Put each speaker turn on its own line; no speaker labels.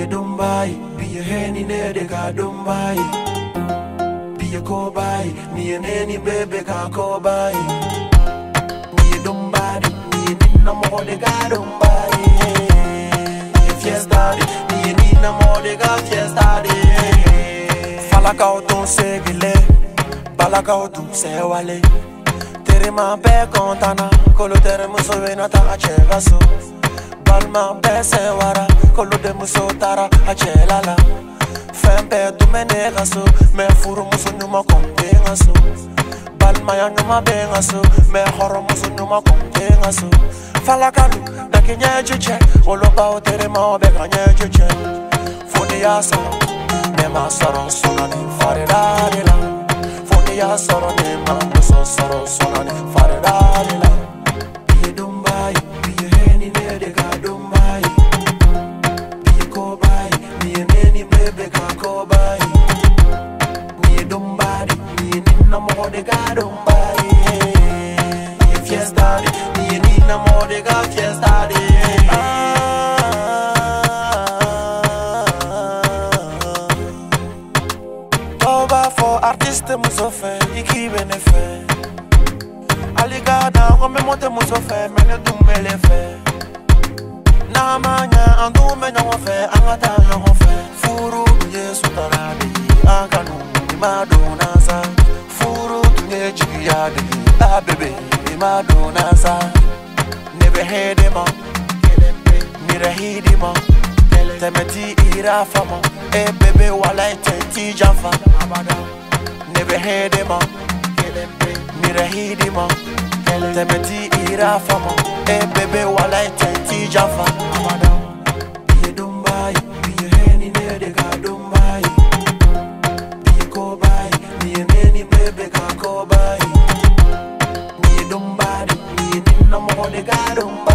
a Dumbai, be a henny near the Dumbai. Be a cobai, me and any baby can go by. Be a Dumbai, me and no more the Dumbai. If yes, daddy, me and no more the yes, daddy. Falakao don't say gile, Balakao don't say wale. Terima be contana, colo teremo sovena ta cevaso. Balma bese wara, colo de musotara a celala. Fempe tu menegaso, me furu musunuma contengaso. Balma ya numa bengaso, me horo musunuma contengaso. Falakalu, da kinye chiche, olopa o terima beka nye chiche. Funia so, ne ma soro sonani faridadila. Funia soro ne ma muso soro sonani faridadila. Be a Dumbai, be a henny near the Dumbai. Be a cobai, me and any baby can go by. Me a Dumbai, me and no more the Dumbai. If yes, daddy, me and no more the yes, daddy. Toba for artiste musofe, iki benefe. Aligada, comme monte musofe, mene dumele fe. Na manya, andu menya wafe, angata ya wafe. Furu tunye sutarade, aganu imadonaza. Furu tunye jigiyade, abebe imadonaza. Nebe hedema, mire hidima. Temeti irafama, bebe walai tenti jafa. Nebe hedema, mire hidima. Temeti irafama, bebe walai tenti jafa. Be a Dumbai, be a henny near the Dumbai. Be a cobai, me and any baby can go by. Be a Dumbai, me and no more the Dumbai.